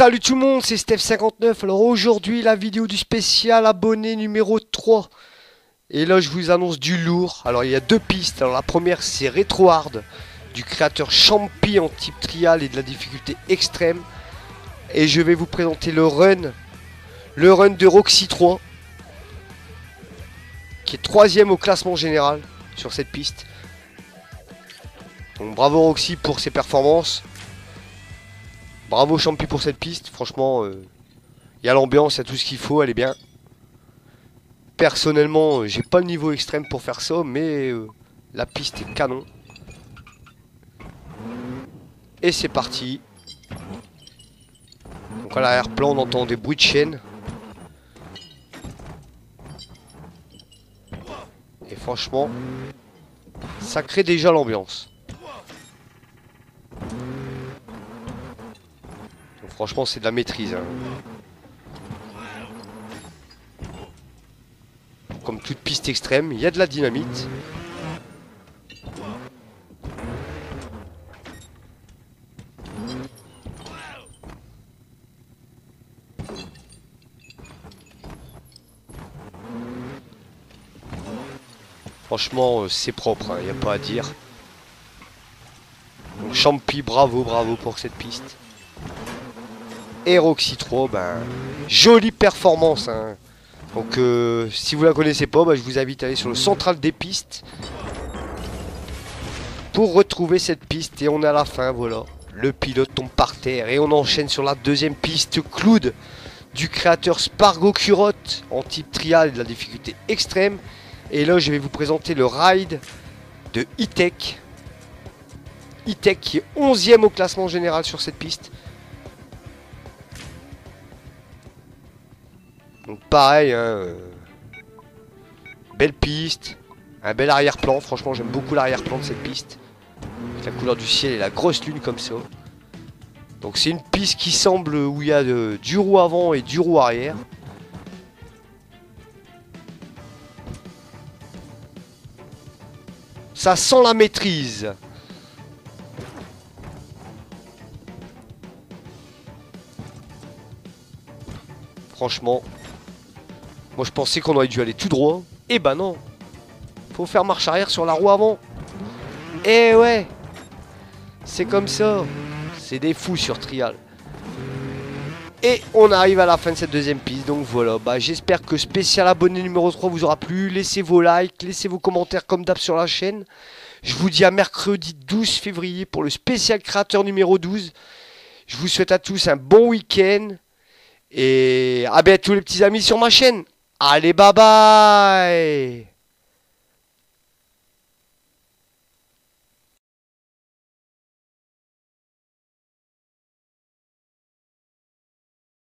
Salut tout le monde, c'est Steph59. Alors aujourd'hui, la vidéo du spécial abonné numéro 3. Et là, je vous annonce du lourd. Alors il y a deux pistes. Alors la première, c'est Retro Hard du créateur Champi en type trial et de la difficulté extrême. Et je vais vous présenter le run de Roxy 3, qui est 3ème au classement général sur cette piste. Donc bravo Roxy pour ses performances. Bravo Champi pour cette piste, franchement, il y a l'ambiance, il y a tout ce qu'il faut, elle est bien. Personnellement, j'ai pas le niveau extrême pour faire ça, mais la piste est canon. Et c'est parti. Donc à l'arrière-plan, on entend des bruits de chaîne. Et franchement, ça crée déjà l'ambiance. Franchement, c'est de la maîtrise. Hein. Comme toute piste extrême, il y a de la dynamite. Franchement, c'est propre, il n'y a pas à dire. Donc Champi, bravo pour cette piste. Et Roxy 3, ben, jolie performance. Hein. Donc si vous la connaissez pas, ben, je vous invite à aller sur le central des pistes pour retrouver cette piste. Et on est à la fin, voilà. Le pilote tombe par terre et on enchaîne sur la deuxième piste, Cloud, du créateur Spargo Curotte en type trial et de la difficulté extrême. Et là, je vais vous présenter le ride de E-Tech. E-Tech qui est 11ème au classement général sur cette piste. Donc pareil, hein, belle piste, un bel arrière-plan, franchement j'aime beaucoup l'arrière-plan de cette piste. Avec la couleur du ciel et la grosse lune comme ça. Donc c'est une piste qui semble où il y a du roue avant et du roue arrière. Ça sent la maîtrise. Franchement... Moi je pensais qu'on aurait dû aller tout droit. Eh ben non. Faut faire marche arrière sur la roue avant. Eh ouais. C'est comme ça. C'est des fous sur trial. Et on arrive à la fin de cette deuxième piste. Donc voilà. Bah, j'espère que spécial abonné numéro 3 vous aura plu. Laissez vos likes. Laissez vos commentaires comme d'hab sur la chaîne. Je vous dis à mercredi 12 février pour le spécial créateur numéro 12. Je vous souhaite à tous un bon week-end. Et à bientôt les petits amis sur ma chaîne. Allez, bye bye!